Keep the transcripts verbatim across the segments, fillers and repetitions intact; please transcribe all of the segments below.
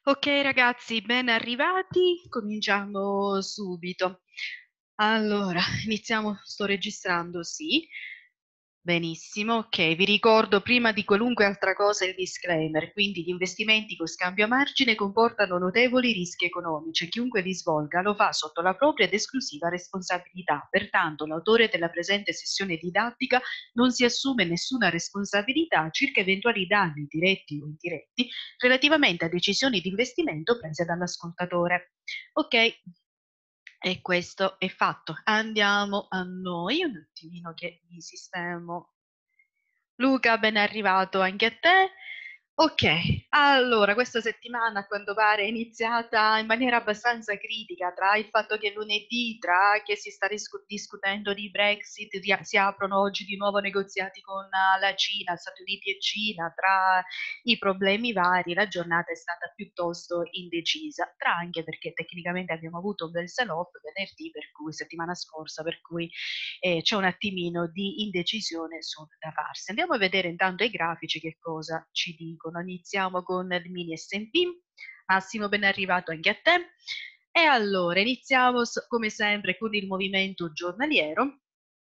Ok ragazzi, ben arrivati, cominciamo subito. Allora, iniziamo, sto registrando, sì. Benissimo, ok, vi ricordo prima di qualunque altra cosa il disclaimer, quindi gli investimenti con scambio a margine comportano notevoli rischi economici. Chiunque li svolga lo fa sotto la propria ed esclusiva responsabilità. Pertanto, l'autore della presente sessione didattica non si assume nessuna responsabilità circa eventuali danni diretti o indiretti relativamente a decisioni di investimento prese dall'ascoltatore. Ok, e questo è fatto. Andiamo a noi, un attimino che mi sistemo. Luca, ben arrivato anche a te. Ok, allora questa settimana a quanto pare è iniziata in maniera abbastanza critica tra il fatto che lunedì, tra che si sta discu- discutendo di Brexit, di- si aprono oggi di nuovo negoziati con eh, la Cina, Stati Uniti e Cina, tra i problemi vari, la giornata è stata piuttosto indecisa, tra anche perché tecnicamente abbiamo avuto un bel sell-off venerdì, per cui settimana scorsa, per cui eh, c'è un attimino di indecisione sul da farsi. Andiamo a vedere intanto i grafici che cosa ci dicono. Iniziamo con il mini S and P. Massimo, ben arrivato anche a te. E allora iniziamo come sempre con il movimento giornaliero.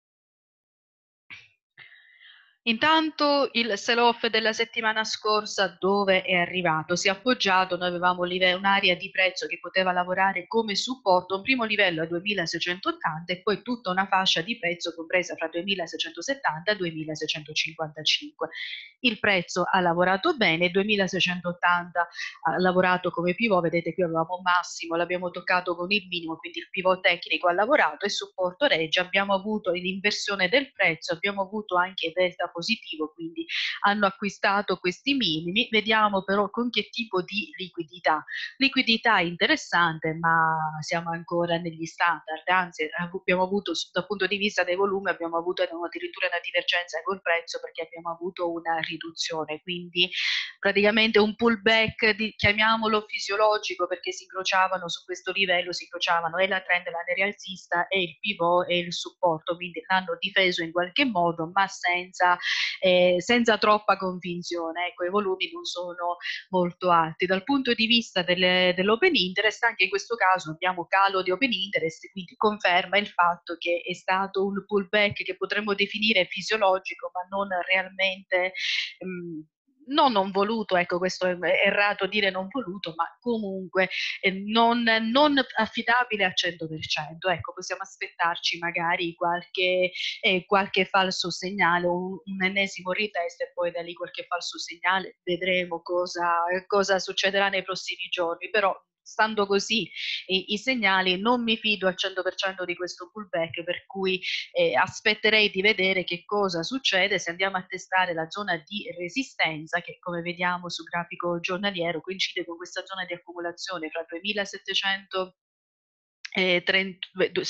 Intanto il sell-off della settimana scorsa dove è arrivato? Si è appoggiato, noi avevamo un'area di prezzo che poteva lavorare come supporto, un primo livello a duemilaseicentottanta e poi tutta una fascia di prezzo compresa fra duemilaseicentosettanta e duemilaseicentocinquantacinque. Il prezzo ha lavorato bene, duemilaseicentottanta ha lavorato come pivot, vedete qui avevamo un massimo, l'abbiamo toccato con il minimo, quindi il pivot tecnico ha lavorato e supporto regge, abbiamo avuto l'inversione del prezzo, abbiamo avuto anche delta positivo, quindi hanno acquistato questi minimi, vediamo però con che tipo di liquidità. Liquidità interessante, ma siamo ancora negli standard, anzi abbiamo avuto dal punto di vista dei volumi, abbiamo avuto addirittura una divergenza col prezzo perché abbiamo avuto una riduzione, quindi praticamente un pullback, di, chiamiamolo fisiologico, perché si incrociavano su questo livello, si incrociavano e la trend line rialzista e il pivot e il supporto, quindi l'hanno difeso in qualche modo, ma senza, eh, senza troppa convinzione. Ecco, i volumi non sono molto alti. Dal punto di vista delle, dell'open interest, anche in questo caso abbiamo calo di open interest, quindi conferma il fatto che è stato un pullback che potremmo definire fisiologico, ma non realmente mh, non non voluto, ecco, questo è errato dire non voluto, ma comunque eh, non, non affidabile al cento per cento. Ecco, possiamo aspettarci magari qualche, eh, qualche falso segnale, un, un ennesimo retest e poi da lì qualche falso segnale, vedremo cosa, cosa succederà nei prossimi giorni, però stando così i, i segnali non mi fido al cento per cento di questo pullback, per cui eh, aspetterei di vedere che cosa succede se andiamo a testare la zona di resistenza che come vediamo sul grafico giornaliero coincide con questa zona di accumulazione fra duemilasettecento eh, trenta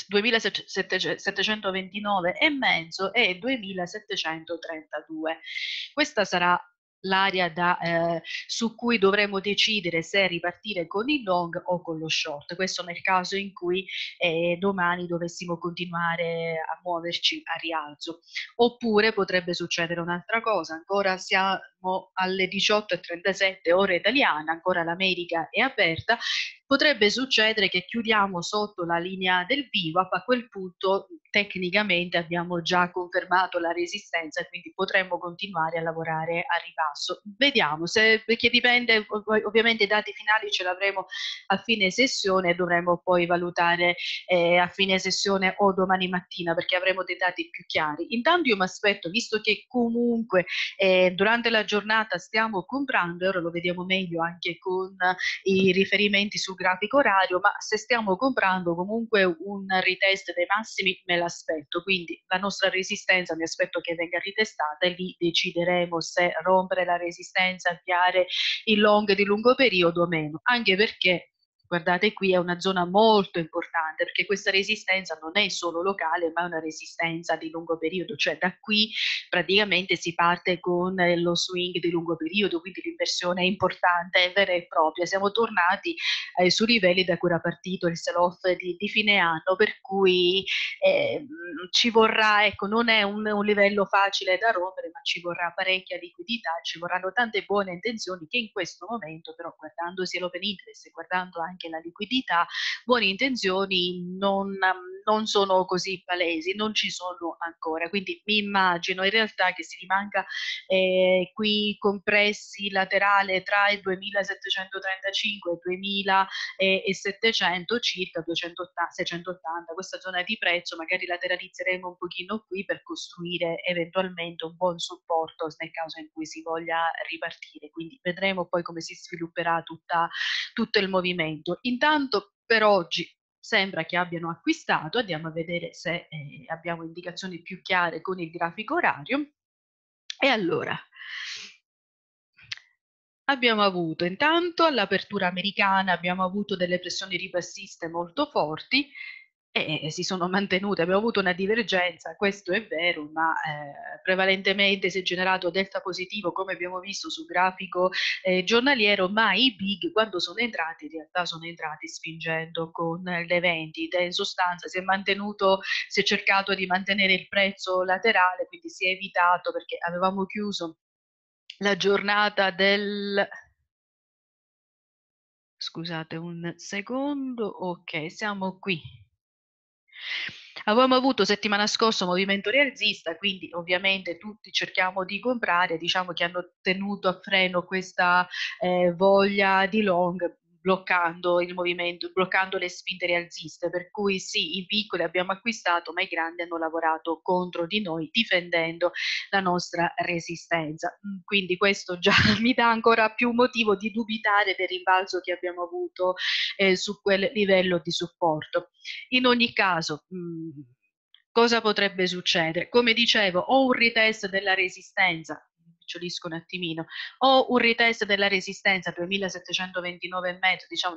duemilasettecentoventinove e mezzo e duemilasettecentotrentadue. Questa sarà l'area da, eh, su cui dovremo decidere se ripartire con il long o con lo short. Questo nel caso in cui eh, domani dovessimo continuare a muoverci a rialzo. Oppure potrebbe succedere un'altra cosa, ancora siamo alle diciotto e trentasette ore italiana, ancora l'America è aperta, potrebbe succedere che chiudiamo sotto la linea del V WAP, a quel punto tecnicamente abbiamo già confermato la resistenza e quindi potremmo continuare a lavorare a ribasso. Vediamo, se, perché dipende, ovviamente i dati finali ce l'avremo a fine sessione e dovremo poi valutare eh, a fine sessione o domani mattina perché avremo dei dati più chiari. Intanto io mi aspetto, visto che comunque eh, durante la giornata stiamo comprando, ora lo vediamo meglio anche con i riferimenti sul grafico orario, ma se stiamo comprando comunque un retest dei massimi me l'aspetto, quindi la nostra resistenza mi aspetto che venga ritestata e lì decideremo se rompere la resistenza, avviare il long di lungo periodo o meno, anche perché guardate qui è una zona molto importante, perché questa resistenza non è solo locale, ma è una resistenza di lungo periodo, cioè da qui praticamente si parte con eh, lo swing di lungo periodo, quindi l'inversione è importante, è vera e propria. Siamo tornati eh, su livelli da cui era partito il sell-off di, di fine anno, per cui eh, ci vorrà, ecco, non è un, un livello facile da rompere, ma ci vorrà parecchia liquidità, ci vorranno tante buone intenzioni che in questo momento, però guardando sia l'open interest e guardando anche la liquidità, buone intenzioni non, non sono così palesi, non ci sono ancora. Quindi mi immagino in realtà che si rimanga eh, qui compressi laterale tra il duemilasettecentotrentacinque e duemilasettecento circa duecentottanta, seicentottanta, questa zona di prezzo magari lateralizzeremo un pochino qui per costruire eventualmente un buon supporto nel caso in cui si voglia ripartire, quindi vedremo poi come si svilupperà tutta, tutto il movimento. Intanto per oggi sembra che abbiano acquistato, andiamo a vedere se eh, abbiamo indicazioni più chiare con il grafico orario. E allora, abbiamo avuto intanto all'apertura americana, abbiamo avuto delle pressioni ribassiste molto forti e si sono mantenute, abbiamo avuto una divergenza, questo è vero, ma eh, prevalentemente si è generato delta positivo come abbiamo visto sul grafico eh, giornaliero, ma i big quando sono entrati in realtà sono entrati spingendo con le vendite, in sostanza si è mantenuto, si è cercato di mantenere il prezzo laterale, quindi si è evitato perché avevamo chiuso la giornata del scusate un secondo, ok, siamo qui. Avevamo avuto settimana scorsa un movimento rialzista, quindi ovviamente tutti cerchiamo di comprare, diciamo che hanno tenuto a freno questa eh, voglia di long, bloccando il movimento, bloccando le spinte rialziste, per cui sì, i piccoli abbiamo acquistato, ma i grandi hanno lavorato contro di noi, difendendo la nostra resistenza. Quindi questo già mi dà ancora più motivo di dubitare del rimbalzo che abbiamo avuto eh, su quel livello di supporto. In ogni caso, mh, cosa potrebbe succedere? Come dicevo, o un retest della resistenza, picciolisco un attimino, o un retest della resistenza duemilasettecentoventinove e mezzo, diciamo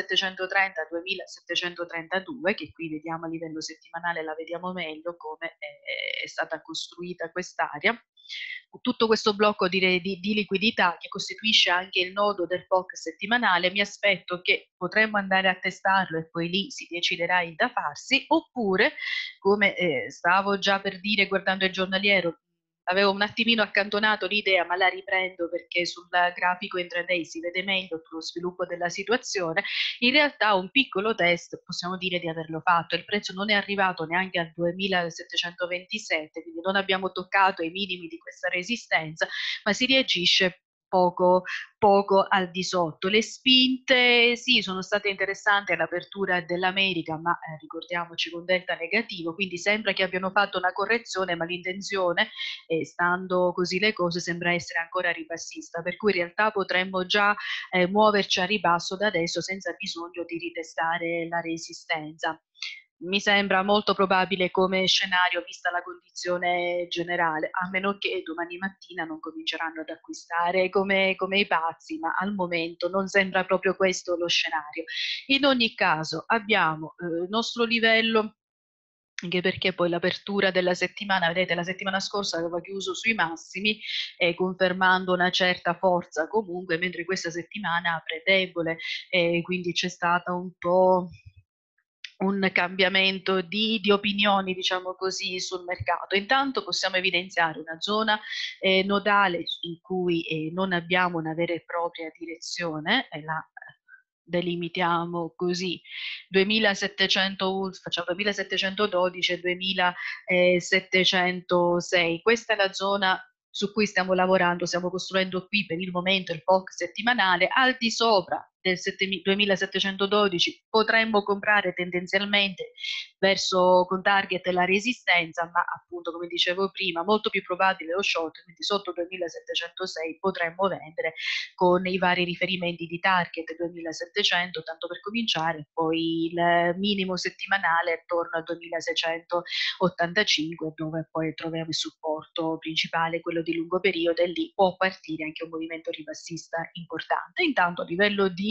duemilasettecentotrenta-duemilasettecentotrentadue, che qui vediamo a livello settimanale, la vediamo meglio come è, è stata costruita quest'area. Tutto questo blocco di, di, di liquidità che costituisce anche il nodo del P O C settimanale, mi aspetto che potremmo andare a testarlo e poi lì si deciderà il da farsi, oppure, come eh, stavo già per dire guardando il giornaliero, avevo un attimino accantonato l'idea, ma la riprendo perché sul grafico intraday si vede meglio lo sviluppo della situazione. In realtà un piccolo test possiamo dire di averlo fatto. Il prezzo non è arrivato neanche al duemilasettecentoventisette, quindi non abbiamo toccato i minimi di questa resistenza, ma si reagisce poco, poco al di sotto. Le spinte sì, sono state interessanti all'apertura dell'America, ma eh, ricordiamoci con delta negativo, quindi sembra che abbiano fatto una correzione, ma l'intenzione, eh, stando così le cose, sembra essere ancora ribassista, per cui in realtà potremmo già eh, muoverci a ribasso da adesso senza bisogno di ritestare la resistenza. Mi sembra molto probabile come scenario vista la condizione generale, a meno che domani mattina non cominceranno ad acquistare come, come i pazzi, ma al momento non sembra proprio questo lo scenario. In ogni caso abbiamo eh, il nostro livello, anche perché poi l'apertura della settimana, vedete, la settimana scorsa aveva chiuso sui massimi, eh, confermando una certa forza comunque, mentre questa settimana apre debole, eh, quindi c'è stata un po' un cambiamento di, di opinioni, diciamo così, sul mercato. Intanto possiamo evidenziare una zona eh, nodale in cui eh, non abbiamo una vera e propria direzione, e la delimitiamo così, duemilasettecento, facciamo duemilasettecentododici e duemilasettecentosei. Questa è la zona su cui stiamo lavorando, stiamo costruendo qui per il momento il P O C settimanale. Al di sopra del duemilasettecentododici potremmo comprare tendenzialmente verso con target la resistenza, ma appunto come dicevo prima molto più probabile lo short, quindi sotto duemilasettecentosei potremmo vendere con i vari riferimenti di target duemilasettecento, tanto per cominciare, poi il minimo settimanale attorno al duemilaseicentottantacinque, dove poi troviamo il supporto principale, quello di lungo periodo, e lì può partire anche un movimento ribassista importante. Intanto a livello di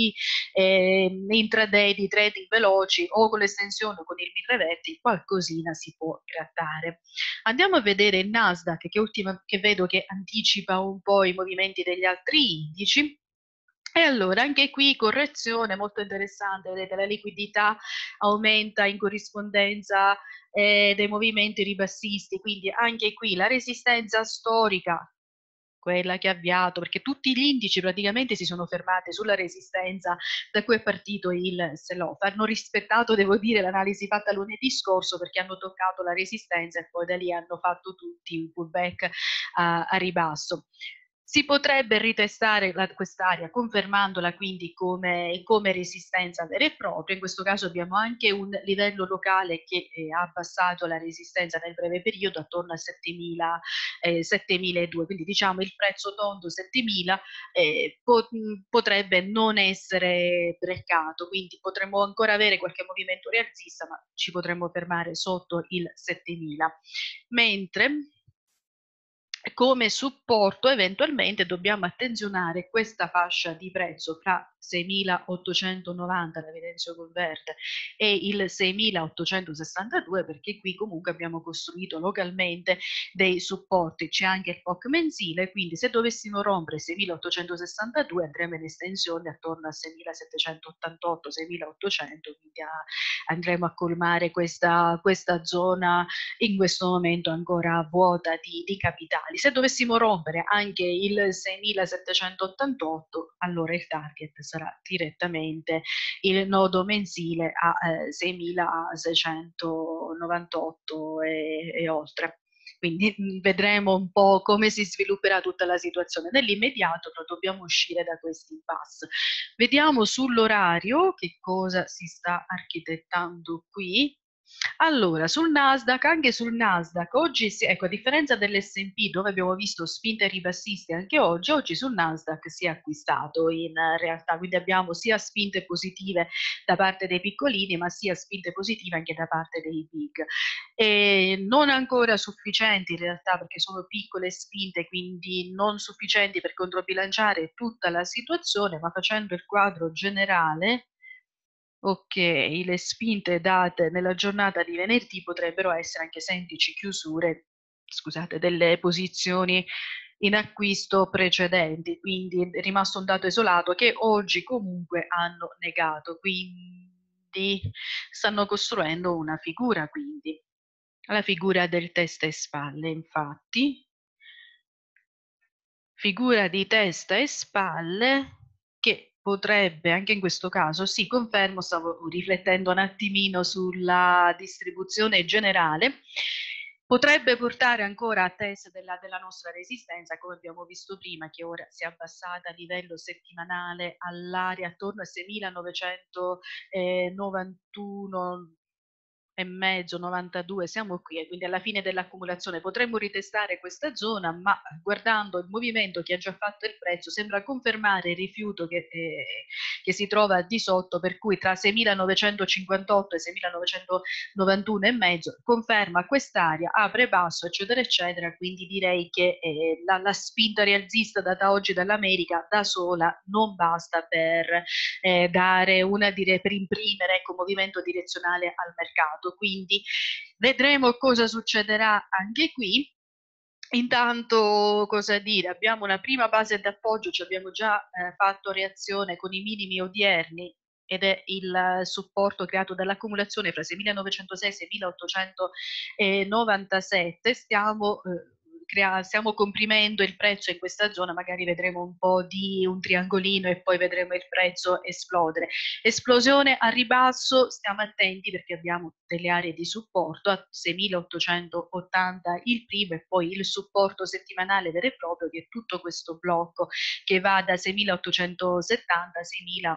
di eh, intraday, di trading veloci o con l'estensione o con il mille reverti, qualcosina si può grattare. Andiamo a vedere il Nasdaq che, ultima, che vedo che anticipa un po' i movimenti degli altri indici. E allora anche qui correzione molto interessante, vedete la liquidità aumenta in corrispondenza eh, dei movimenti ribassisti, quindi anche qui la resistenza storica, quella che ha avviato, perché tutti gli indici praticamente si sono fermati sulla resistenza da cui è partito il sell-off. Hanno rispettato, devo dire, l'analisi fatta lunedì scorso perché hanno toccato la resistenza e poi da lì hanno fatto tutti un pullback a, a ribasso. Si potrebbe ritestare quest'area confermandola quindi come, come resistenza vera e propria. In questo caso abbiamo anche un livello locale che eh, ha abbassato la resistenza nel breve periodo attorno a settemila, eh, settemiladuecento, quindi diciamo il prezzo tondo settemila eh, po potrebbe non essere breccato, quindi potremmo ancora avere qualche movimento rialzista, ma ci potremmo fermare sotto il settemila. Mentre come supporto eventualmente dobbiamo attenzionare questa fascia di prezzo fra seimilaottocentonovanta, la evidenzio col verde, e il seimilaottocentosessantadue, perché qui comunque abbiamo costruito localmente dei supporti. C'è anche il P O C mensile, quindi se dovessimo rompere seimilaottocentosessantadue andremo in estensione attorno a seimilasettecentottantotto, seimilaottocento, quindi a, andremo a colmare questa, questa zona in questo momento ancora vuota di, di capitali. Se dovessimo rompere anche il seimilasettecentottantotto, allora il target sarà direttamente il nodo mensile a eh, seimilaseicentonovantotto e, e oltre. Quindi mh, vedremo un po' come si svilupperà tutta la situazione. Nell'immediato però dobbiamo uscire da questi impasse. Vediamo sull'orario che cosa si sta architettando qui. Allora, sul Nasdaq, anche sul Nasdaq, oggi, si, ecco, a differenza dell'esse and pi dove abbiamo visto spinte ribassiste anche oggi, oggi sul Nasdaq si è acquistato in realtà, quindi abbiamo sia spinte positive da parte dei piccolini, ma sia spinte positive anche da parte dei big. E non ancora sufficienti in realtà perché sono piccole spinte, quindi non sufficienti per controbilanciare tutta la situazione, ma facendo il quadro generale, ok, le spinte date nella giornata di venerdì potrebbero essere anche semplici chiusure, scusate, delle posizioni in acquisto precedenti, quindi è rimasto un dato isolato che oggi comunque hanno negato, quindi stanno costruendo una figura, quindi la figura del testa e spalle, infatti, figura di testa e spalle che potrebbe, anche in questo caso, sì, confermo, stavo riflettendo un attimino sulla distribuzione generale, potrebbe portare ancora a test della, della nostra resistenza, come abbiamo visto prima, che ora si è abbassata a livello settimanale all'area attorno a seimilanovantuno e mezzo, novantadue, siamo qui e quindi alla fine dell'accumulazione potremmo ritestare questa zona, ma guardando il movimento che ha già fatto il prezzo sembra confermare il rifiuto che, eh, che si trova di sotto, per cui tra seimilanovecentocinquantotto e seimilanovecentonovantuno e mezzo conferma quest'area, apre basso eccetera eccetera, quindi direi che eh, la, la spinta rialzista data oggi dall'America da sola non basta per eh, dare una dire, per imprimere ecco, movimento direzionale al mercato. Quindi vedremo cosa succederà anche qui. Intanto, cosa dire? Abbiamo una prima base d'appoggio, ci abbiamo già eh, fatto reazione con i minimi odierni ed è il supporto creato dall'accumulazione fra seimilanovecentosei e seimilaottocentonovantasette. Stiamo eh, stiamo comprimendo il prezzo in questa zona, magari vedremo un po' di un triangolino e poi vedremo il prezzo esplodere. Esplosione a ribasso, stiamo attenti perché abbiamo delle aree di supporto a seimilaottocentottanta il primo e poi il supporto settimanale vero e proprio che è tutto questo blocco che va da seimilaottocentosettanta a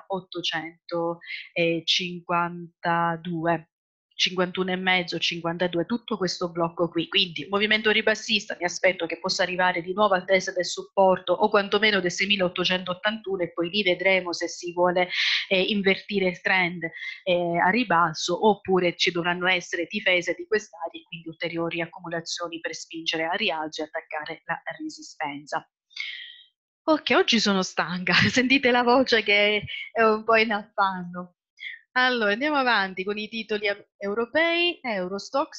seimilaottocentocinquantadue. cinquantuno e mezzo, cinquantadue, tutto questo blocco qui. Quindi movimento ribassista, mi aspetto che possa arrivare di nuovo al test del supporto o quantomeno del seimilaottocentottantuno e poi lì vedremo se si vuole eh, invertire il trend eh, a ribasso oppure ci dovranno essere difese di quest'area e quindi ulteriori accumulazioni per spingere a rialzo e attaccare la resistenza. Ok, oggi sono stanca, sentite la voce che è un po' in affanno. Allora, andiamo avanti con i titoli e- europei, Eurostox.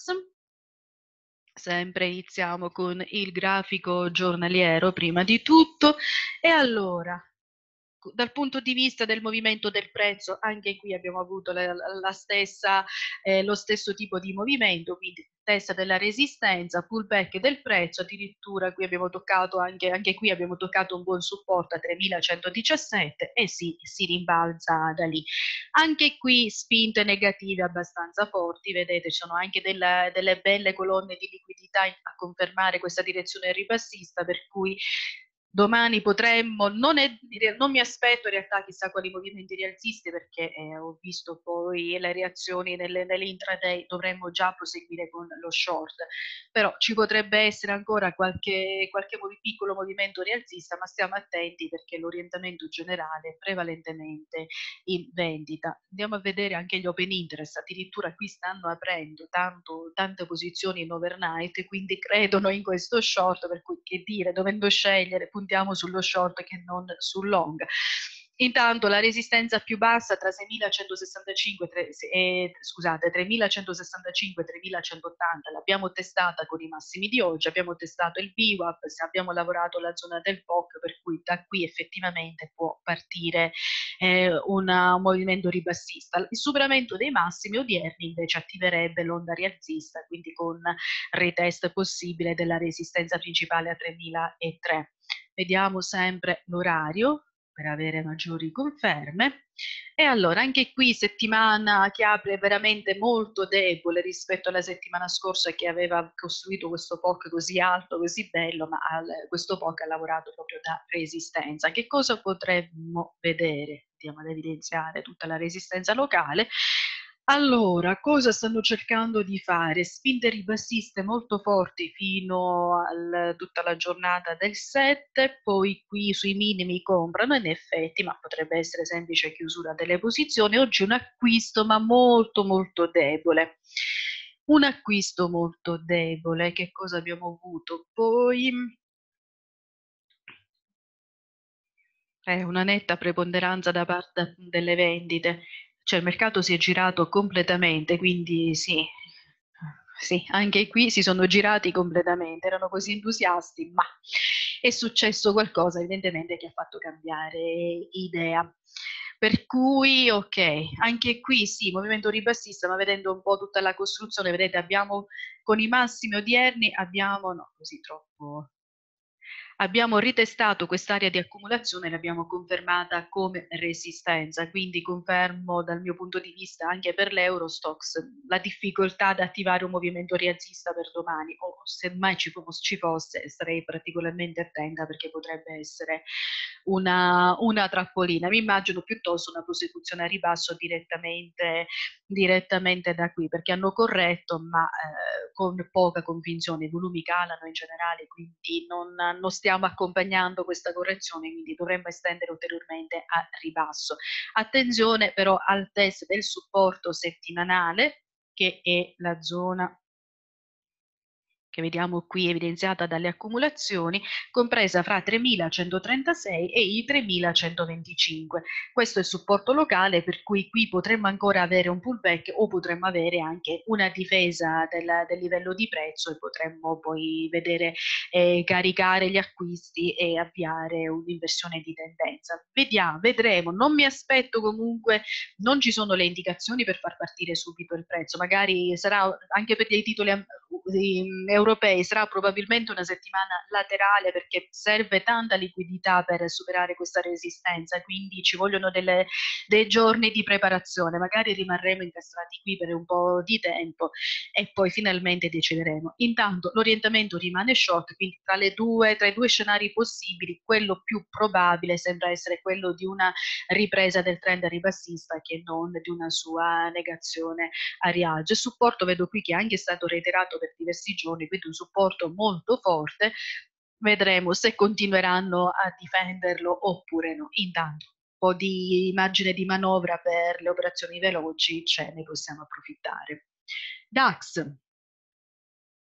Sempre iniziamo con il grafico giornaliero prima di tutto. E allora, dal punto di vista del movimento del prezzo, anche qui abbiamo avuto la, la stessa, eh, lo stesso tipo di movimento, quindi testa della resistenza, pullback del prezzo, addirittura qui abbiamo toccato anche, anche qui abbiamo toccato un buon supporto a tremilacentodiciassette e si, si rimbalza da lì. Anche qui spinte negative abbastanza forti, vedete, ci sono anche della, delle belle colonne di liquidità a confermare questa direzione ribassista, per cui domani potremmo, non, è, non mi aspetto in realtà chissà quali movimenti rialzisti perché eh, ho visto poi le reazioni nelle, nell'intraday, dovremmo già proseguire con lo short, però ci potrebbe essere ancora qualche, qualche movi, piccolo movimento rialzista, ma stiamo attenti perché l'orientamento generale è prevalentemente in vendita. Andiamo a vedere anche gli open interest, addirittura qui stanno aprendo tanto, tante posizioni in overnight, quindi credono in questo short, per cui che dire, dovendo scegliere, puntiamo sullo short che non sul long. Intanto la resistenza più bassa tra seimilacentosessantacinque e scusate, tremilacentosessantacinque e tremilacentottanta l'abbiamo testata con i massimi di oggi, abbiamo testato il V WAP, abbiamo lavorato la zona del P O C, per cui da qui effettivamente può partire eh, una, un movimento ribassista. Il superamento dei massimi odierni invece attiverebbe l'onda rialzista, quindi con retest possibile della resistenza principale a tremilatrecento. Vediamo sempre l'orario per avere maggiori conferme. E allora, anche qui settimana che apre veramente molto debole rispetto alla settimana scorsa che aveva costruito questo P O C così alto, così bello, ma al, questo P O C ha lavorato proprio da resistenza. Che cosa potremmo vedere? Andiamo ad evidenziare tutta la resistenza locale. Allora, cosa stanno cercando di fare? Spinte ribassiste molto forti fino a tutta la giornata del sette, poi qui sui minimi comprano in effetti, ma potrebbe essere semplice chiusura delle posizioni. Oggi un acquisto ma molto molto debole. Un acquisto molto debole. Che cosa abbiamo avuto? Poi eh, una netta preponderanza da parte delle vendite, cioè il mercato si è girato completamente, quindi sì, sì, anche qui si sono girati completamente, erano così entusiasti, ma è successo qualcosa evidentemente che ha fatto cambiare idea. Per cui, ok, anche qui sì, movimento ribassista, ma vedendo un po' tutta la costruzione, vedete, abbiamo con i massimi odierni, abbiamo, no, così troppo abbiamo ritestato quest'area di accumulazione e l'abbiamo confermata come resistenza, quindi confermo dal mio punto di vista anche per l'Eurostox la difficoltà ad attivare un movimento rialzista per domani, o se mai ci, ci fosse sarei particolarmente attenta perché potrebbe essere una, una trappolina. Mi immagino piuttosto una prosecuzione a ribasso direttamente, direttamente da qui, perché hanno corretto, ma eh, con poca convinzione, i volumi calano in generale, quindi non, non stiamo accompagnando questa correzione, quindi dovremmo estendere ulteriormente a ribasso. Attenzione però al test del supporto settimanale, che è la zona che vediamo qui evidenziata dalle accumulazioni, compresa fra tremilacentotrentasei e i tremilacentoventicinque. Questo è il supporto locale, per cui qui potremmo ancora avere un pullback o potremmo avere anche una difesa del, del livello di prezzo e potremmo poi vedere eh, caricare gli acquisti e avviare un'inversione di tendenza. Vediamo, vedremo. Non mi aspetto comunque, non ci sono le indicazioni per far partire subito il prezzo, magari sarà anche per dei titoli europei, sarà probabilmente una settimana laterale perché serve tanta liquidità per superare questa resistenza, quindi ci vogliono delle, dei giorni di preparazione, magari rimarremo incastrati qui per un po' di tempo e poi finalmente decideremo. Intanto l'orientamento rimane short, quindi tra, le due, tra i due scenari possibili, quello più probabile sembra essere quello di una ripresa del trend ribassista che non di una sua negazione a rialzo. Il supporto vedo qui che è anche stato reiterato per diversi giorni, quindi un supporto molto forte. Vedremo se continueranno a difenderlo oppure no. Intanto un po' di margine di manovra per le operazioni veloci ce ne possiamo approfittare. DAX.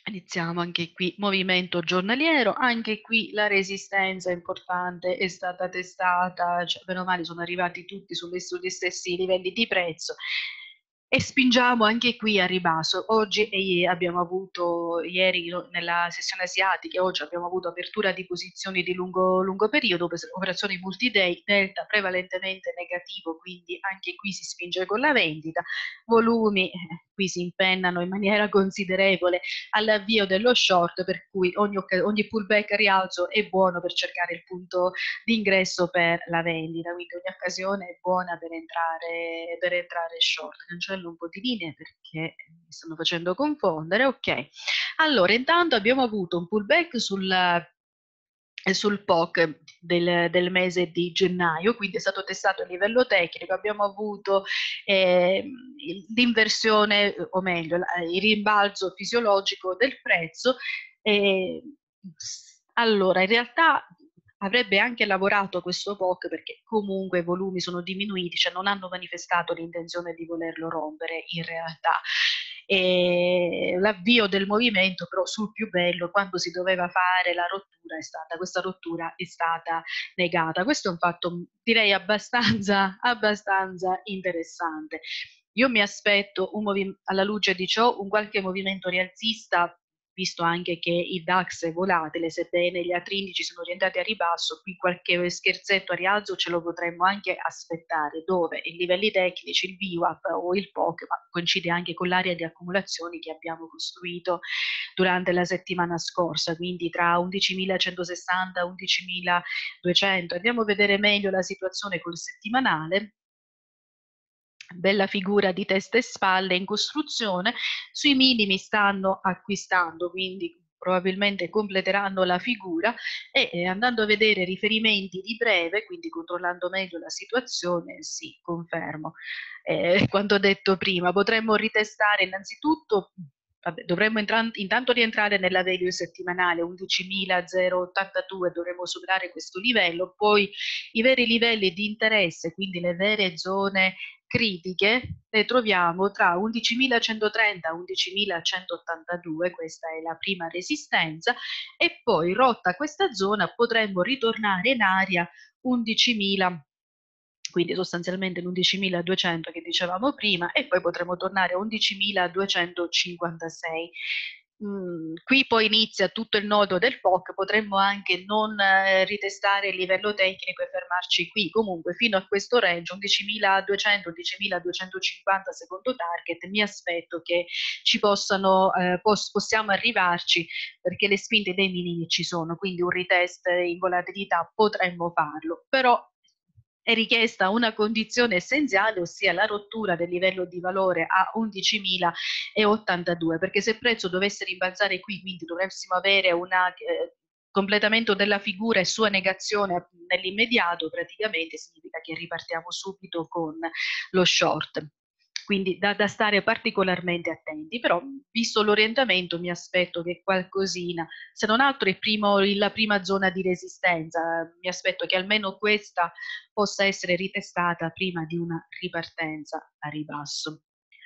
Iniziamo anche qui, movimento giornaliero, anche qui la resistenza importante è stata testata, cioè bene o male sono arrivati tutti sulle sugli stessi livelli di prezzo e spingiamo anche qui a ribasso. Oggi e ie abbiamo avuto ieri no, nella sessione asiatica, oggi abbiamo avuto apertura di posizioni di lungo, lungo periodo, opes- operazioni multi-day, delta prevalentemente negativo, quindi anche qui si spinge con la vendita, volumi eh, qui si impennano in maniera considerevole all'avvio dello short, per cui ogni, ogni pullback a rialzo è buono per cercare il punto di ingresso per la vendita, quindi ogni occasione è buona per entrare, per entrare short. Cancello un po' di linee perché mi stanno facendo confondere. Ok, allora intanto abbiamo avuto un pullback sul sul P O C del, del mese di gennaio, quindi è stato testato a livello tecnico, abbiamo avuto eh, l'inversione, o meglio, il rimbalzo fisiologico del prezzo. Eh, allora, in realtà avrebbe anche lavorato questo P O C perché comunque i volumi sono diminuiti, cioè non hanno manifestato l'intenzione di volerlo rompere in realtà. E l'avvio del movimento però sul più bello, quando si doveva fare la rottura, è stata, questa rottura è stata negata. Questo è un fatto direi abbastanza, abbastanza interessante. Io mi aspetto un movim- alla luce di ciò un qualche movimento rialzista, visto anche che il DAX è volatile, sebbene gli altri indici sono orientati a ribasso, qui qualche scherzetto a rialzo ce lo potremmo anche aspettare, dove i livelli tecnici, il V WAP o il P O C, ma coincide anche con l'area di accumulazioni che abbiamo costruito durante la settimana scorsa, quindi tra undicimilacentosessanta e undicimiladuecento. Andiamo a vedere meglio la situazione col settimanale. Bella figura di testa e spalle in costruzione, sui minimi stanno acquistando, quindi probabilmente completeranno la figura e eh, andando a vedere riferimenti di breve, quindi controllando meglio la situazione, sì, confermo. Eh, quanto detto prima, potremmo ritestare innanzitutto, vabbè, dovremmo intanto rientrare nella value settimanale undicimilaottantadue, dovremmo superare questo livello, poi i veri livelli di interesse, quindi le vere zone critiche le troviamo tra undicimilacentotrenta e undicimilacentottantadue, questa è la prima resistenza, e poi rotta questa zona potremmo ritornare in area undicimila, quindi sostanzialmente l'undicimiladuecento che dicevamo prima, e poi potremo tornare a undicimiladuecentocinquantasei. Mm, qui poi inizia tutto il nodo del P O C, potremmo anche non eh, ritestare il livello tecnico e fermarci qui. Comunque fino a questo range, undicimiladuecento undicimiladuecentocinquanta secondo target, mi aspetto che ci possano, eh, poss possiamo arrivarci perché le spinte dei minimi ci sono, quindi un retest in volatilità potremmo farlo, però è richiesta una condizione essenziale, ossia la rottura del livello di valore a undicimilaottantadue, perché se il prezzo dovesse rimbalzare qui, quindi dovessimo avere un eh, completamento della figura e sua negazione nell'immediato, praticamente significa che ripartiamo subito con lo short. Quindi da, da stare particolarmente attenti, però visto l'orientamento mi aspetto che qualcosina, se non altro è primo, la prima zona di resistenza, mi aspetto che almeno questa possa essere ritestata prima di una ripartenza a ribasso.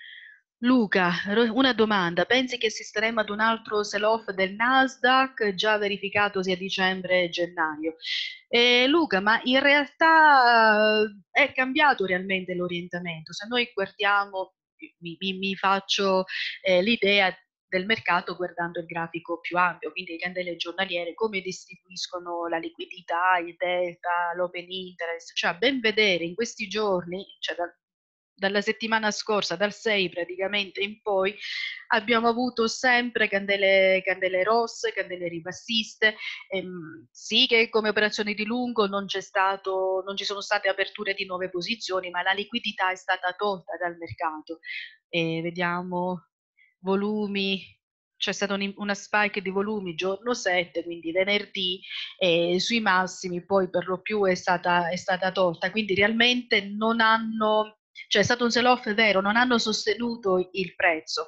Luca, una domanda, pensi che assisteremo ad un altro sell-off del Nasdaq già verificatosi a dicembre e gennaio? Eh, Luca, ma in realtà eh, è cambiato realmente l'orientamento. Se noi guardiamo, mi, mi- mi faccio eh, l'idea del mercato guardando il grafico più ampio, quindi le candele giornaliere, come distribuiscono la liquidità, il delta, l'open interest, cioè a ben vedere in questi giorni, cioè da- dalla settimana scorsa, dal sei praticamente in poi, abbiamo avuto sempre candele, candele rosse, candele ribassiste, ehm, sì che come operazioni di lungo non c'è stato, non ci sono state aperture di nuove posizioni, ma la liquidità è stata tolta dal mercato. E vediamo volumi, c'è stata un, una spike di volumi giorno sette, quindi venerdì, e sui massimi poi per lo più è stata, è stata tolta, quindi realmente non hanno, cioè è stato un sell-off vero, non hanno sostenuto il prezzo.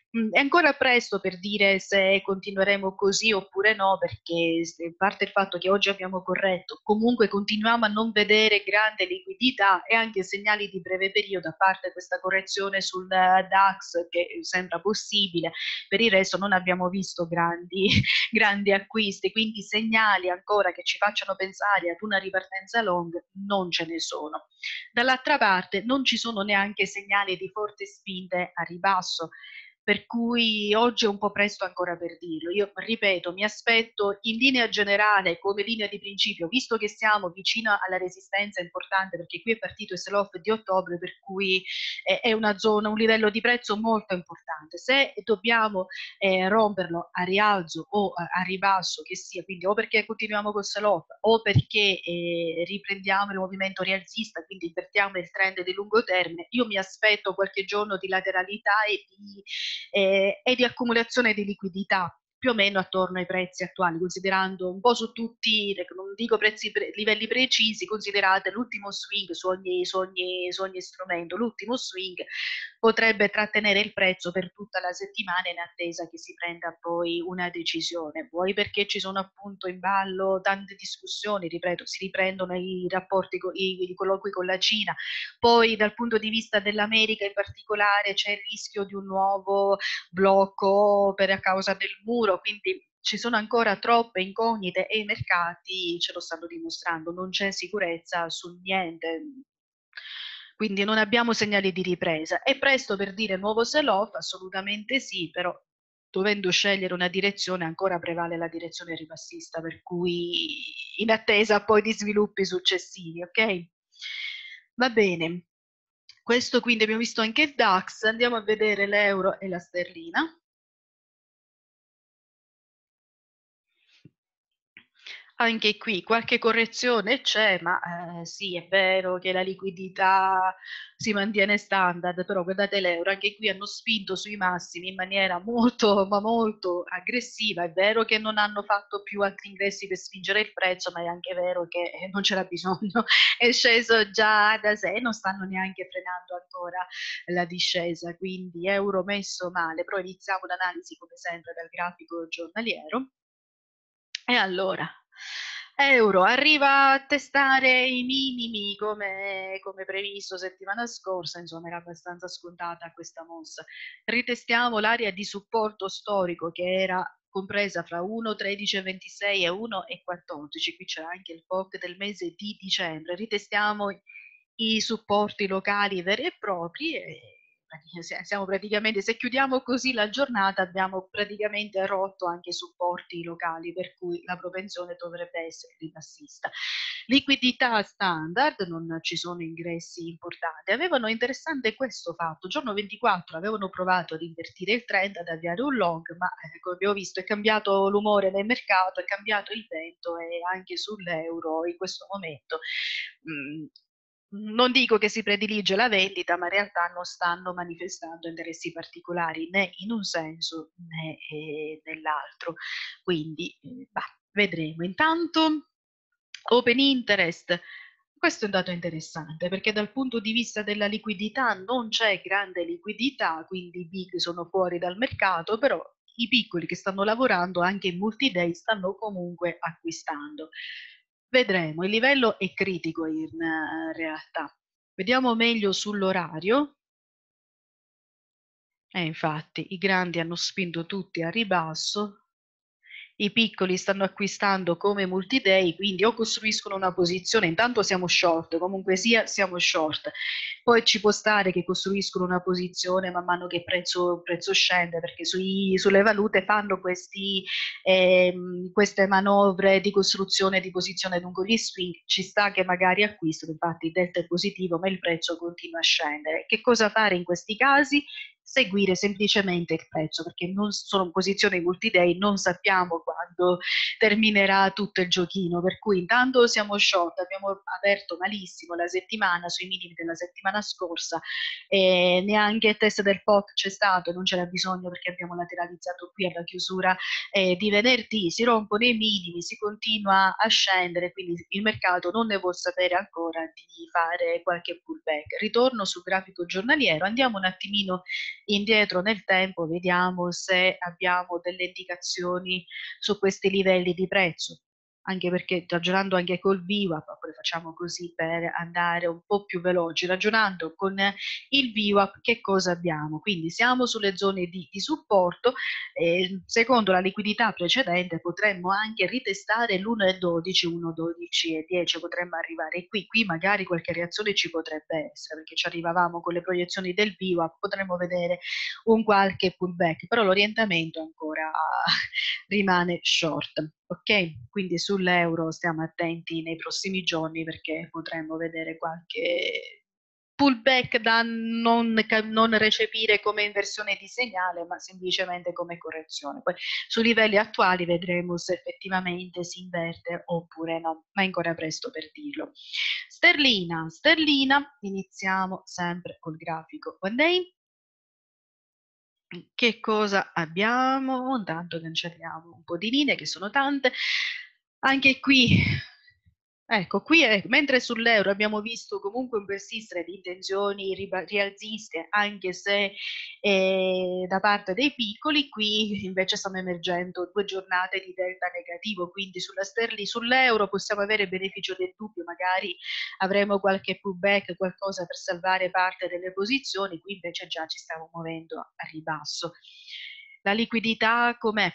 Mhmm, è ancora presto per dire se continueremo così oppure no, perché s a parte il fatto che oggi abbiamo corretto, comunque continuiamo a non vedere grande liquidità e anche segnali di breve periodo, a parte questa correzione sul DAX che sembra possibile, per il resto non abbiamo visto grandi grandi acquisti, quindi segnali ancora che ci facciano pensare ad una ripartenza long non ce ne sono. Dall'altra parte non ci sono neanche segnali di forti spinte a ribasso, per cui oggi è un po' presto ancora per dirlo. Io ripeto, mi aspetto in linea generale, come linea di principio, visto che siamo vicino alla resistenza importante, perché qui è partito il sell-off di ottobre, per cui è, è una zona, un livello di prezzo molto importante. Se dobbiamo eh, romperlo a rialzo o a, a ribasso, che sia, quindi o perché continuiamo col sell-off o perché eh, riprendiamo il movimento rialzista, quindi invertiamo il trend di lungo termine, io mi aspetto qualche giorno di lateralità e di eh, e di accumulazione di liquidità più o meno attorno ai prezzi attuali, considerando un po' su tutti, non dico prezzi pre livelli precisi, considerate l'ultimo swing su ogni, su, ogni, su ogni strumento, l'ultimo swing potrebbe trattenere il prezzo per tutta la settimana in attesa che si prenda poi una decisione. Vuoi perché ci sono appunto in ballo tante discussioni, ripeto, si riprendono i rapporti, co- i, i colloqui con la Cina, poi dal punto di vista dell'America in particolare c'è il rischio di un nuovo blocco per a causa del muro, quindi ci sono ancora troppe incognite e i mercati ce lo stanno dimostrando, non c'è sicurezza su niente. Quindi non abbiamo segnali di ripresa. È presto per dire nuovo sell-off? Assolutamente sì, però dovendo scegliere una direzione ancora prevale la direzione ribassista, per cui in attesa poi di sviluppi successivi, ok? Va bene. Questo quindi abbiamo visto anche il DAX, andiamo a vedere l'euro e la sterlina. Anche qui qualche correzione c'è, ma eh, sì, è vero che la liquidità si mantiene standard, però guardate l'euro, anche qui hanno spinto sui massimi in maniera molto, ma molto aggressiva. È vero che non hanno fatto più altri ingressi per spingere il prezzo, ma è anche vero che eh, non c'era bisogno, è sceso già da sé, non stanno neanche frenando ancora la discesa, quindi euro messo male, però iniziamo l'analisi come sempre dal grafico giornaliero. E allora, euro arriva a testare i minimi come, come previsto settimana scorsa, insomma era abbastanza scontata questa mossa. Ritestiamo l'area di supporto storico che era compresa fra uno virgola tredici e ventisei e uno virgola quattordici, qui c'è anche il P O C del mese di dicembre, ritestiamo i supporti locali veri e propri e siamo praticamente, se chiudiamo così la giornata abbiamo praticamente rotto anche i supporti locali, per cui la propensione dovrebbe essere ribassista. Liquidità standard, non ci sono ingressi importanti. Avevano interessante questo fatto, giorno ventiquattro avevano provato ad invertire il trend, ad avviare un long, ma eh, come abbiamo visto è cambiato l'umore nel mercato, è cambiato il vento e anche sull'euro in questo momento mh, non dico che si predilige la vendita, ma in realtà non stanno manifestando interessi particolari né in un senso né eh, nell'altro. Quindi, eh, bah, vedremo. Intanto, open interest. Questo è un dato interessante perché dal punto di vista della liquidità non c'è grande liquidità, quindi i big sono fuori dal mercato, però i piccoli che stanno lavorando anche in multi-day stanno comunque acquistando. Vedremo, il livello è critico in uh, realtà. Vediamo meglio sull'orario. E infatti i grandi hanno spinto tutti a ribasso, i piccoli stanno acquistando come multi-day, quindi o costruiscono una posizione, intanto siamo short, comunque sia siamo short, poi ci può stare che costruiscono una posizione man mano che il prezzo, prezzo scende, perché sui, sulle valute fanno questi, ehm, queste manovre di costruzione di posizione lungo gli swing, ci sta che magari acquistano, infatti il delta è positivo, ma il prezzo continua a scendere. Che cosa fare in questi casi? Seguire semplicemente il prezzo, perché non sono posizioni multi-day, non sappiamo quando terminerà tutto il giochino, per cui intanto siamo short, abbiamo aperto malissimo la settimana sui minimi della settimana scorsa, e neanche il test del P O C c'è stato, non c'era bisogno perché abbiamo lateralizzato qui alla chiusura eh, di venerdì, si rompono i minimi, si continua a scendere, quindi il mercato non ne vuol sapere ancora di fare qualche pullback. Ritorno sul grafico giornaliero, andiamo un attimino indietro nel tempo, vediamo se abbiamo delle indicazioni su questi livelli di prezzo. Anche perché ragionando anche col V WAP, poi facciamo così per andare un po' più veloci, ragionando con il V WAP che cosa abbiamo? Quindi siamo sulle zone di, di supporto e secondo la liquidità precedente potremmo anche ritestare l'uno e dodici, uno, dodici e dieci, potremmo arrivare qui, qui magari qualche reazione ci potrebbe essere perché ci arrivavamo con le proiezioni del V WAP, potremmo vedere un qualche pullback, però l'orientamento ancora rimane short. Ok, quindi sull'euro stiamo attenti nei prossimi giorni perché potremmo vedere qualche pullback da non, non recepire come inversione di segnale, ma semplicemente come correzione. Poi sui livelli attuali vedremo se effettivamente si inverte oppure no, ma è ancora presto per dirlo. Sterlina, sterlina, iniziamo sempre col grafico one day. Che cosa abbiamo? Intanto cancelliamo un po' di linee che sono tante. Anche qui, ecco, qui è, mentre sull'euro abbiamo visto comunque un persistere di intenzioni rialziste, anche se eh, da parte dei piccoli, qui invece stanno emergendo due giornate di delta negativo, quindi sulla sterli, sull'euro possiamo avere beneficio del dubbio, magari avremo qualche pullback, qualcosa per salvare parte delle posizioni, qui invece già ci stiamo muovendo a ribasso. La liquidità com'è?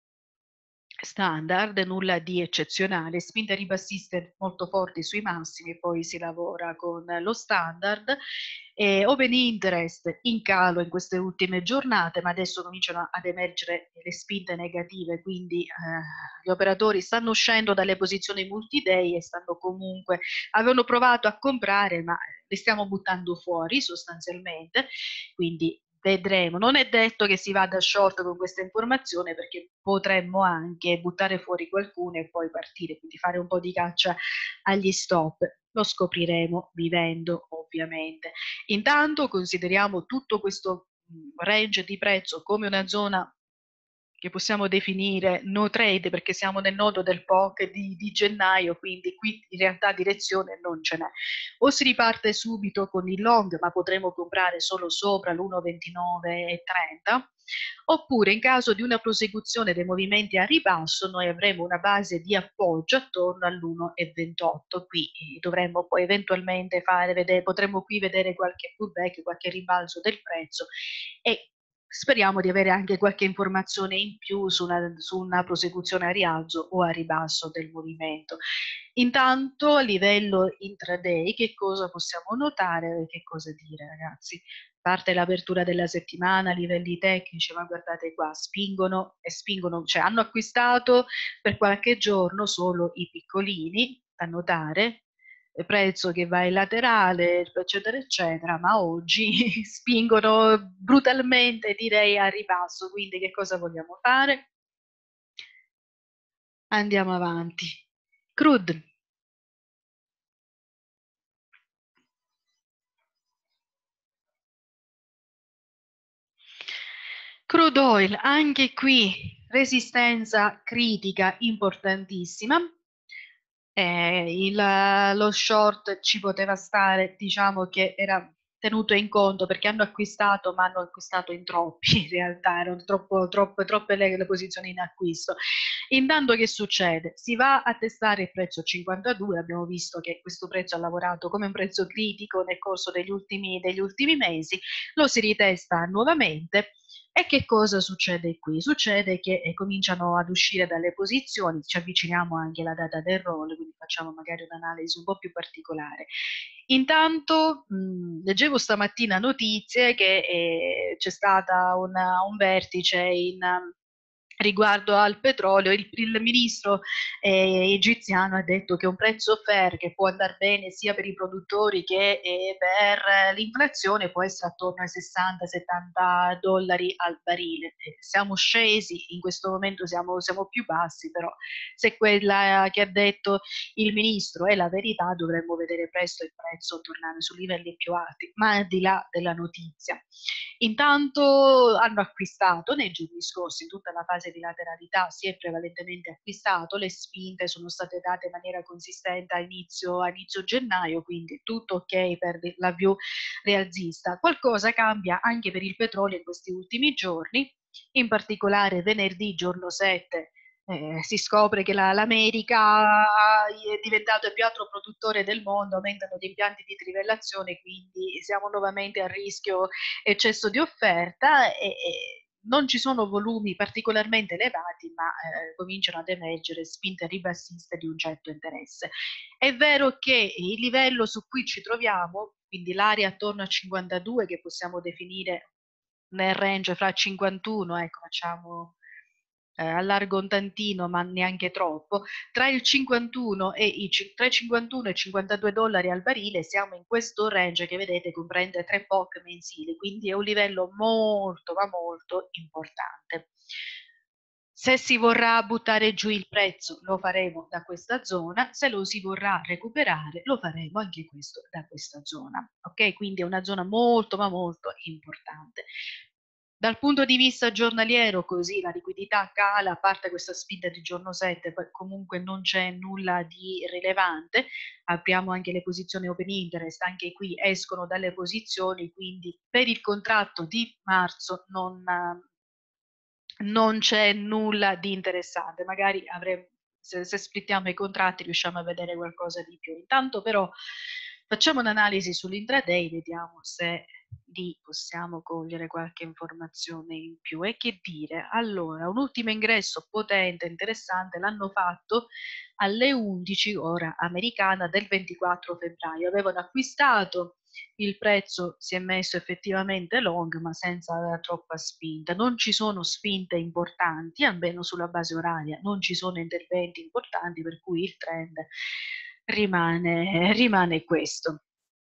Standard, nulla di eccezionale, spinte ribassiste molto forti sui massimi, poi si lavora con lo standard, e open interest in calo in queste ultime giornate, ma adesso cominciano ad emergere le spinte negative, quindi eh, gli operatori stanno uscendo dalle posizioni multi-day e stanno comunque, avevano provato a comprare, ma li stiamo buttando fuori sostanzialmente, quindi vedremo. Non è detto che si vada short con questa informazione perché potremmo anche buttare fuori qualcuno e poi partire, quindi fare un po' di caccia agli stop. Lo scopriremo vivendo, ovviamente. Intanto consideriamo tutto questo range di prezzo come una zona che possiamo definire no trade perché siamo nel nodo del P O C di, di gennaio, quindi qui in realtà direzione non ce n'è. O si riparte subito con il long, ma potremo comprare solo sopra l'uno virgola ventinove e trenta, oppure in caso di una prosecuzione dei movimenti a ribasso noi avremo una base di appoggio attorno all'uno virgola ventotto. Qui dovremmo poi eventualmente fare, vedere, potremmo qui vedere qualche pullback, qualche ribalzo del prezzo e speriamo di avere anche qualche informazione in più su una, su una prosecuzione a rialzo o a ribasso del movimento. Intanto a livello intraday che cosa possiamo notare? Che cosa dire, ragazzi? Parte l'apertura della settimana a livelli tecnici, ma guardate qua, spingono e spingono, cioè hanno acquistato per qualche giorno solo i piccolini, da notare, prezzo che va in laterale, eccetera, eccetera, ma oggi spingono brutalmente, direi, a ribasso. Quindi che cosa vogliamo fare? Andiamo avanti. Crude. Crude oil, anche qui resistenza critica importantissima. Eh, il, lo short ci poteva stare, diciamo che era tenuto in conto perché hanno acquistato, ma hanno acquistato in troppi in realtà, erano troppo, troppo, troppe le, le posizioni in acquisto. Intanto che succede? Si va a testare il prezzo cinquantadue, abbiamo visto che questo prezzo ha lavorato come un prezzo critico nel corso degli ultimi, degli ultimi mesi, lo si ritesta nuovamente. E che cosa succede qui? Succede che eh, cominciano ad uscire dalle posizioni, ci avviciniamo anche alla data del roll, quindi facciamo magari un'analisi un po' più particolare. Intanto mh, leggevo stamattina notizie che eh, c'è stata una, un vertice in, riguardo al petrolio, il, il ministro eh, egiziano ha detto che un prezzo fair che può andare bene sia per i produttori che eh, per l'inflazione può essere attorno ai sessanta settanta dollari al barile. Eh, siamo scesi, in questo momento siamo, siamo più bassi, però se quella che ha detto il ministro è la verità dovremmo vedere presto il prezzo tornare su livelli più alti, ma al di là della notizia. Intanto hanno acquistato nei giorni scorsi, in tutta la fase base di lateralità si è prevalentemente acquistato, le spinte sono state date in maniera consistente a inizio, a inizio gennaio, quindi tutto ok per la view rialzista. Qualcosa cambia anche per il petrolio in questi ultimi giorni, in particolare venerdì, giorno sette, eh, si scopre che la, l'America è diventato il più altro produttore del mondo, aumentano gli impianti di trivellazione, quindi siamo nuovamente a rischio eccesso di offerta e, e non ci sono volumi particolarmente elevati, ma eh, cominciano ad emergere spinte ribassiste di un certo interesse. È vero che il livello su cui ci troviamo, quindi l'area attorno a cinquantadue, che possiamo definire nel range fra cinquantuno, ecco, facciamo eh, allargo un tantino, ma neanche troppo, tra il cinquantuno e i, tra i cinquantuno e i cinquantadue dollari al barile siamo in questo range che vedete comprende tre P O C mensili, quindi è un livello molto, ma molto importante. Se si vorrà buttare giù il prezzo lo faremo da questa zona, se lo si vorrà recuperare lo faremo anche questo da questa zona, ok? Quindi è una zona molto ma molto importante. Dal punto di vista giornaliero, così la liquidità cala, a parte questa spinta di giorno sette, poi comunque non c'è nulla di rilevante. Apriamo anche le posizioni open interest, anche qui escono dalle posizioni, quindi per il contratto di marzo non, non c'è nulla di interessante. Magari avremo, se, se splittiamo i contratti riusciamo a vedere qualcosa di più. Intanto però facciamo un'analisi sull'intraday, vediamo se lì possiamo cogliere qualche informazione in più. E che dire? Allora, un ultimo ingresso potente, interessante, l'hanno fatto alle undici ora americana del ventiquattro febbraio. Avevano acquistato, il prezzo si è messo effettivamente long, ma senza troppa spinta. Non ci sono spinte importanti, almeno sulla base oraria, non ci sono interventi importanti, per cui il trend rimane, rimane questo.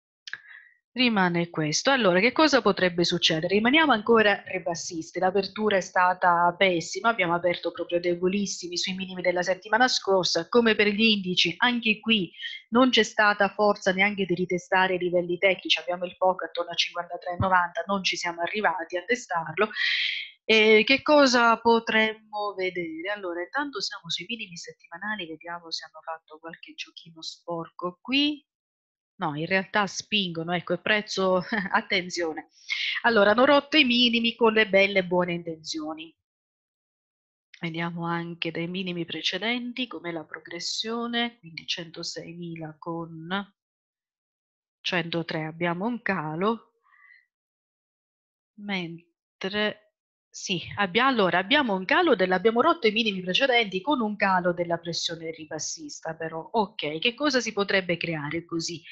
Rimane questo. Allora, che cosa potrebbe succedere? Rimaniamo ancora ribassisti, l'apertura è stata pessima, abbiamo aperto proprio debolissimi sui minimi della settimana scorsa, come per gli indici, anche qui non c'è stata forza neanche di ritestare i livelli tecnici, abbiamo il P O C attorno a cinquantatré virgola novanta, non ci siamo arrivati a testarlo. E che cosa potremmo vedere? Allora, intanto siamo sui minimi settimanali, vediamo se hanno fatto qualche giochino sporco qui. No, in realtà spingono, ecco, il prezzo, attenzione. Allora, hanno rotto i minimi con le belle buone intenzioni. Vediamo anche dai minimi precedenti com'è la progressione, quindi centoseimila con centotré abbiamo un calo, mentre sì, abbia, allora abbiamo un calo dell'abbiamo rotto i minimi precedenti con un calo della pressione ribassista, però ok, che cosa si potrebbe creare così?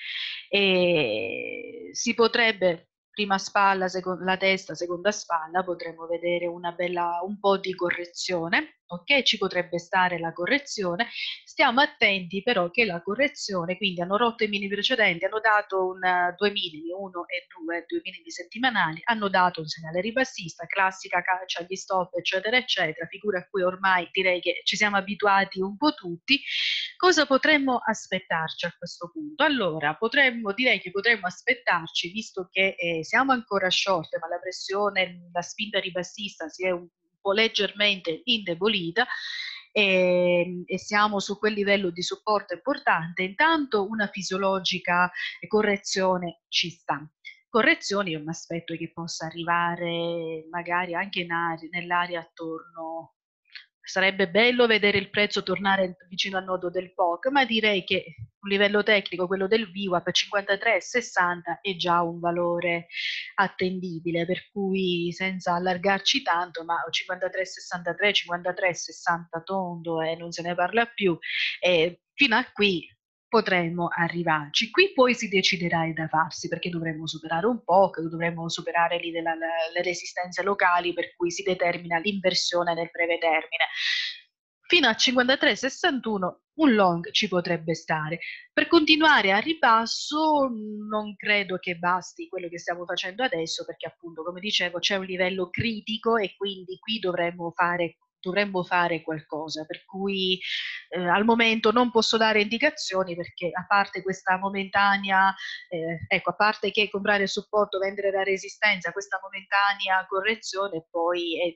E si potrebbe prima spalla, seconda, la testa, seconda spalla, potremmo vedere una bella, un po' di correzione, ok? Ci potrebbe stare la correzione, stiamo attenti però che la correzione, quindi hanno rotto i minimi precedenti, hanno dato un uh, due minimi, uno e due, due minimi settimanali, hanno dato un segnale ribassista, classica calcia agli stop, eccetera, eccetera, figura a cui ormai direi che ci siamo abituati un po' tutti. Cosa potremmo aspettarci a questo punto? Allora, potremmo, direi che potremmo aspettarci, visto che eh, siamo ancora short, ma la pressione, la spinta ribassista si è un po' leggermente indebolita, e, e siamo su quel livello di supporto importante, intanto una fisiologica correzione ci sta. Correzioni io mi aspetto che possa arrivare magari anche nell'area attorno. Sarebbe bello vedere il prezzo tornare vicino al nodo del P O C, ma direi che un livello tecnico, quello del V WAP cinquantatré virgola sessanta, è già un valore attendibile, per cui senza allargarci tanto, ma cinquantatré virgola sessantatré, cinquantatré virgola sessanta tondo e eh, non se ne parla più, e fino a qui potremmo arrivarci. Qui poi si deciderà da farsi, perché dovremmo superare un po', dovremmo superare lì della, le resistenze locali, per cui si determina l'inversione nel breve termine. Fino a cinquantatré virgola sessantuno un long ci potrebbe stare. Per continuare a ribasso non credo che basti quello che stiamo facendo adesso, perché appunto, come dicevo, c'è un livello critico e quindi qui dovremmo fare dovremmo fare qualcosa, per cui eh, al momento non posso dare indicazioni, perché a parte questa momentanea, eh, ecco, a parte che comprare il supporto, vendere la resistenza, questa momentanea correzione, poi è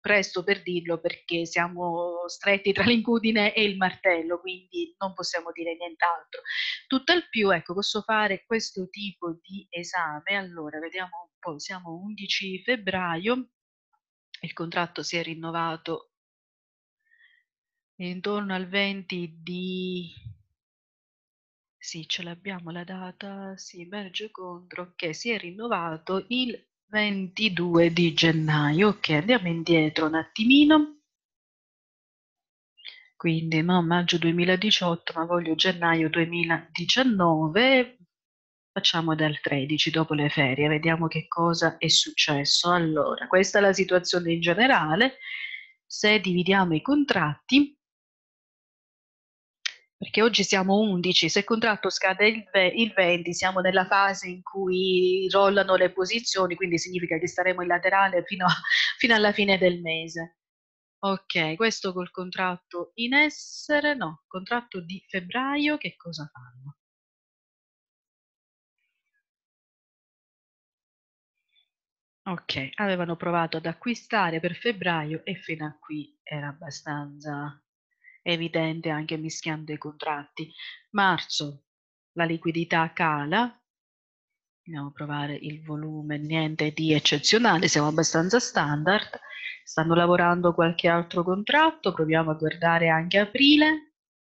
presto per dirlo perché siamo stretti tra l'incudine e il martello, quindi non possiamo dire nient'altro. Tutt'al più, ecco, posso fare questo tipo di esame. Allora, vediamo un po', siamo undici febbraio, il contratto si è rinnovato intorno al venti di... Sì, ce l'abbiamo la data, sì, merge contro, che si è rinnovato il ventidue di gennaio. Ok, andiamo indietro un attimino. Quindi no, maggio duemiladiciotto, ma voglio gennaio duemiladiciannove. Facciamo dal tredici, dopo le ferie, vediamo che cosa è successo. Allora, questa è la situazione in generale. Se dividiamo i contratti, perché oggi siamo undici, se il contratto scade il, ve- il venti, siamo nella fase in cui rollano le posizioni, quindi significa che staremo in laterale fino, a- fino alla fine del mese. Ok, questo col contratto in essere, no, contratto di febbraio, che cosa fanno? Ok, avevano provato ad acquistare per febbraio e fino a qui era abbastanza evidente anche mischiando i contratti. Marzo, la liquidità cala. Andiamo a provare il volume, niente di eccezionale, siamo abbastanza standard. Stanno lavorando qualche altro contratto, proviamo a guardare anche aprile.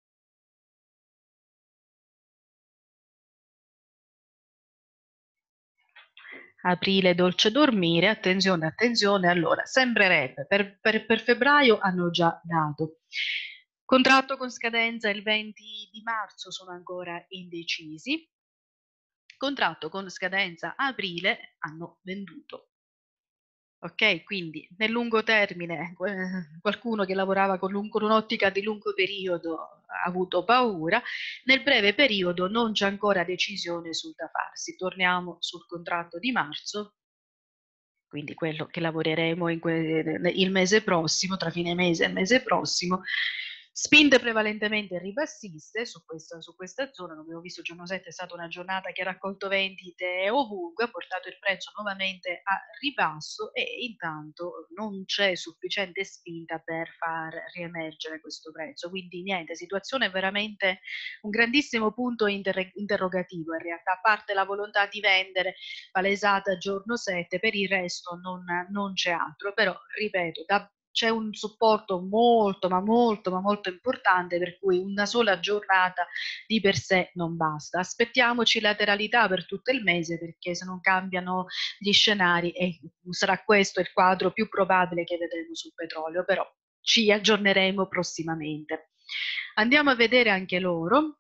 Aprile dolce dormire, attenzione, attenzione, allora sembrerebbe per, per, per febbraio hanno già dato. Contratto con scadenza il venti di marzo, sono ancora indecisi. Contratto con scadenza aprile, hanno venduto. Ok, quindi nel lungo termine eh, qualcuno che lavorava con, lung- con un'ottica di lungo periodo ha avuto paura, nel breve periodo non c'è ancora decisione sul da farsi. Torniamo sul contratto di marzo, quindi quello che lavoreremo in que- il mese prossimo, tra fine mese e mese prossimo, spinte prevalentemente ribassiste su questa, su questa zona. Abbiamo visto il giorno sette è stata una giornata che ha raccolto vendite ovunque, ha portato il prezzo nuovamente a ribasso e intanto non c'è sufficiente spinta per far riemergere questo prezzo. Quindi niente, situazione veramente un grandissimo punto inter- interrogativo in realtà, a parte la volontà di vendere palesata giorno sette, per il resto non, non c'è altro, però ripeto, da, c'è un supporto molto, ma molto, ma molto importante, per cui una sola giornata di per sé non basta. Aspettiamoci lateralità per tutto il mese, perché se non cambiano gli scenari e sarà questo il quadro più probabile che vedremo sul petrolio, però ci aggiorneremo prossimamente. Andiamo a vedere anche loro.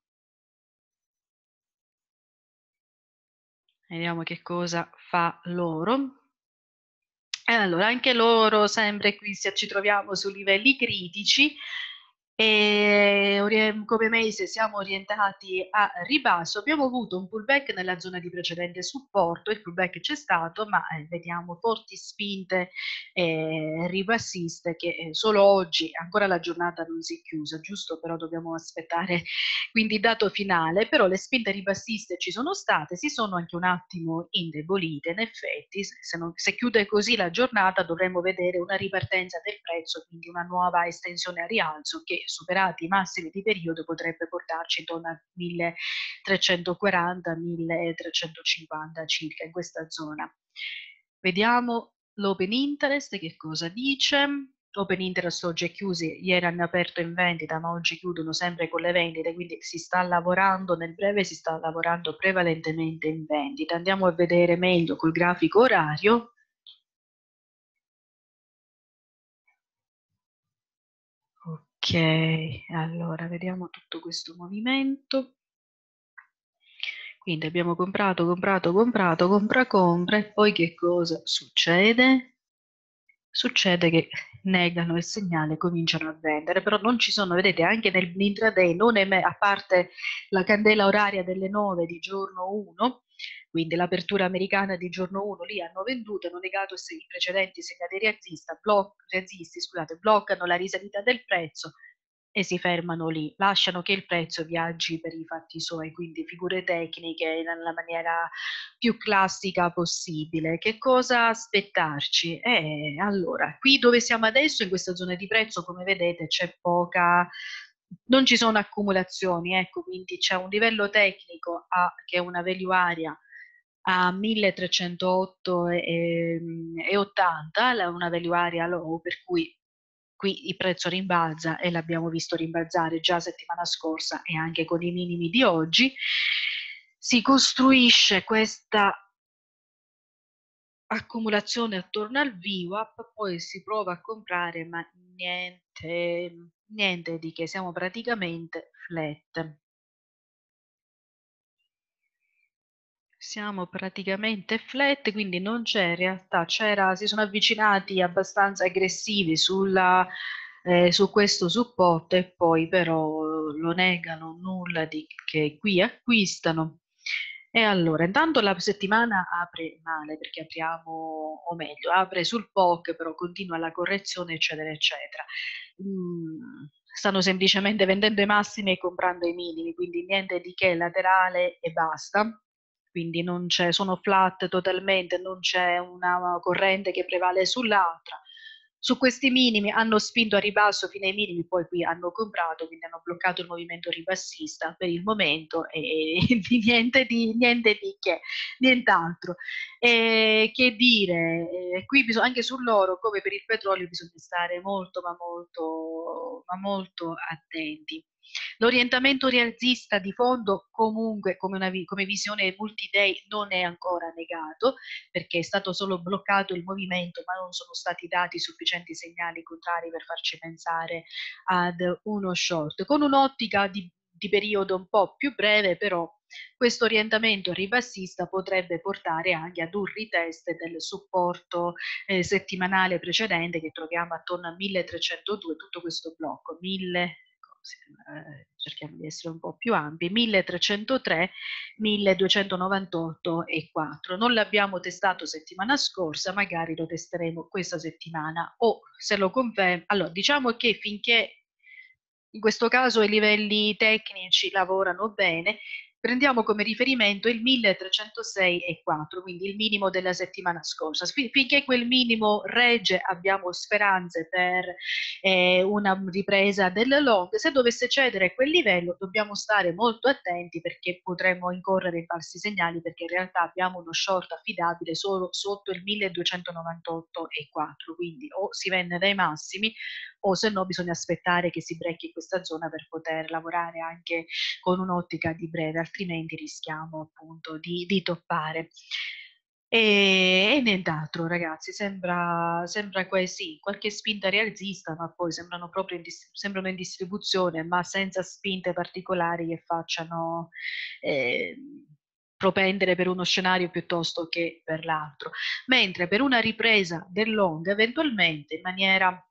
Vediamo che cosa fa loro. E allora, anche loro, sempre qui se ci troviamo su livelli critici e come mese siamo orientati a ribasso. Abbiamo avuto un pullback nella zona di precedente supporto, il pullback c'è stato, ma eh, vediamo forti spinte eh, ribassiste che eh, solo oggi, ancora la giornata non si è chiusa, giusto? Però dobbiamo aspettare quindi dato finale, però le spinte ribassiste ci sono state, si sono anche un attimo indebolite, in effetti se, non, se chiude così la giornata dovremmo vedere una ripartenza del prezzo, quindi una nuova estensione a rialzo che superati i massimi di periodo potrebbe portarci intorno a milletrecentoquaranta milletrecentocinquanta circa in questa zona. Vediamo l'open interest che cosa dice. Open interest oggi è chiusi, ieri hanno aperto in vendita, ma oggi chiudono sempre con le vendite, quindi si sta lavorando nel breve, si sta lavorando prevalentemente in vendita. Andiamo a vedere meglio col grafico orario. Ok, allora vediamo tutto questo movimento. Quindi abbiamo comprato, comprato, comprato, compra, compra e poi che cosa succede? Succede che negano il segnale, cominciano a vendere, però non ci sono, vedete, anche nell'intraday, non eme- a parte la candela oraria delle nove di giorno uno, quindi l'apertura americana di giorno uno, lì hanno venduto, hanno negato se i precedenti segnali reazista, bloc- reazisti, scusate, bloccano la risalita del prezzo e si fermano lì, lasciano che il prezzo viaggi per i fatti suoi, quindi figure tecniche nella maniera più classica possibile. Che cosa aspettarci? Eh, allora, qui dove siamo adesso, in questa zona di prezzo, come vedete, c'è poca, non ci sono accumulazioni, ecco, quindi c'è un livello tecnico a, che è una value area a milletrecentootto e, e ottanta, una value area low, per cui qui il prezzo rimbalza e l'abbiamo visto rimbalzare già settimana scorsa e anche con i minimi di oggi. Si costruisce questa accumulazione attorno al V WAP, poi si prova a comprare, ma niente, niente di che, siamo praticamente flat. Siamo praticamente flat, quindi non c'è in realtà, c'era, si sono avvicinati abbastanza aggressivi sulla, eh, su questo supporto e poi però lo negano, nulla di che qui acquistano. E allora, intanto la settimana apre male perché apriamo, o meglio, apre sul P O C, però continua la correzione, eccetera, eccetera. Mm, stanno semplicemente vendendo i massimi e comprando i minimi, quindi niente di che, laterale e basta. Quindi non c'è, sono flat totalmente, non c'è una corrente che prevale sull'altra. Su questi minimi hanno spinto a ribasso fino ai minimi, poi qui hanno comprato, quindi hanno bloccato il movimento ribassista per il momento e, e niente di, niente di che, nient'altro. E, che dire, eh, qui bisogna, anche sull'oro, come per il petrolio, bisogna stare molto, ma molto, ma molto attenti. L'orientamento rialzista di fondo comunque come, una, come visione multi-day non è ancora negato perché è stato solo bloccato il movimento ma non sono stati dati sufficienti segnali contrari per farci pensare ad uno short. Con un'ottica di, di periodo un po' più breve però questo orientamento ribassista potrebbe portare anche ad un retest del supporto eh, settimanale precedente che troviamo attorno a milletrecentodue, tutto questo blocco, mille, eh, cerchiamo di essere un po' più ampi, milletrecentotre, milleduecentonovantotto e quattro. Non l'abbiamo testato settimana scorsa, magari lo testeremo questa settimana o se lo conferma. Allora, diciamo che finché in questo caso i livelli tecnici lavorano bene, prendiamo come riferimento il milletrecentosei e quattro, quindi il minimo della settimana scorsa. Finché quel minimo regge abbiamo speranze per eh, una ripresa del long. Se dovesse cedere quel livello dobbiamo stare molto attenti perché potremmo incorrere in falsi segnali perché in realtà abbiamo uno short affidabile solo sotto il milleduecentonovantotto e quattro, quindi o si vende dai massimi o se no bisogna aspettare che si brecchi questa zona per poter lavorare anche con un'ottica di breve, altrimenti rischiamo appunto di, di toppare. E, e nient'altro, ragazzi, sembra, sembra quasi qualche spinta rialzista, ma poi sembrano proprio in, sembrano in distribuzione, ma senza spinte particolari che facciano eh, propendere per uno scenario piuttosto che per l'altro. Mentre per una ripresa del long, eventualmente in maniera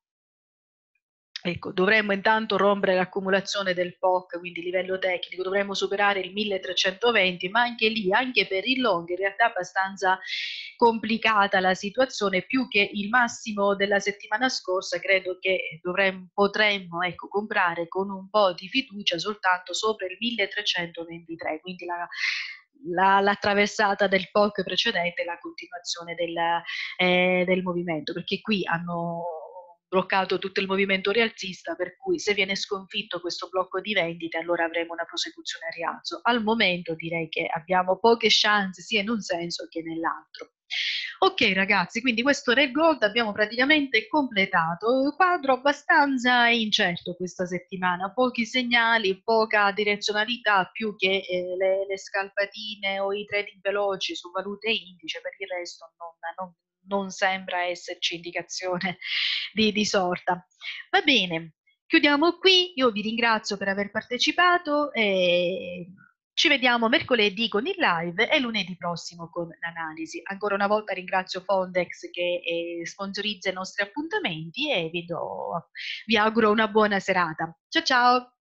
ecco, dovremmo intanto rompere l'accumulazione del P O C, quindi livello tecnico, dovremmo superare il milletrecentoventi, ma anche lì, anche per il long, in realtà è abbastanza complicata la situazione, più che il massimo della settimana scorsa, credo che dovremmo, potremmo ecco, comprare con un po' di fiducia soltanto sopra il milletrecentoventitré, quindi la, la, la traversata del P O C precedente e la continuazione del, eh, del movimento, perché qui hanno bloccato tutto il movimento rialzista, per cui se viene sconfitto questo blocco di vendite allora avremo una prosecuzione a rialzo. Al momento direi che abbiamo poche chance sia in un senso che nell'altro. Ok ragazzi, quindi questo era il gold, abbiamo praticamente completato, quadro abbastanza incerto questa settimana, pochi segnali, poca direzionalità più che eh, le, le scalpatine o i trading veloci su valute e indice, per il resto non, non non sembra esserci indicazione di, di sorta. Va bene, chiudiamo qui, io vi ringrazio per aver partecipato e ci vediamo mercoledì con il live e lunedì prossimo con l'analisi. Ancora una volta ringrazio Fondex che eh, sponsorizza i nostri appuntamenti e vi, do, vi auguro una buona serata. Ciao ciao!